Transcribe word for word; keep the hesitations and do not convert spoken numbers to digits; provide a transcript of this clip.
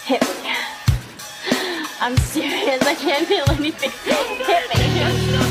Hit me. I'm serious. I can't feel anything. Hit me.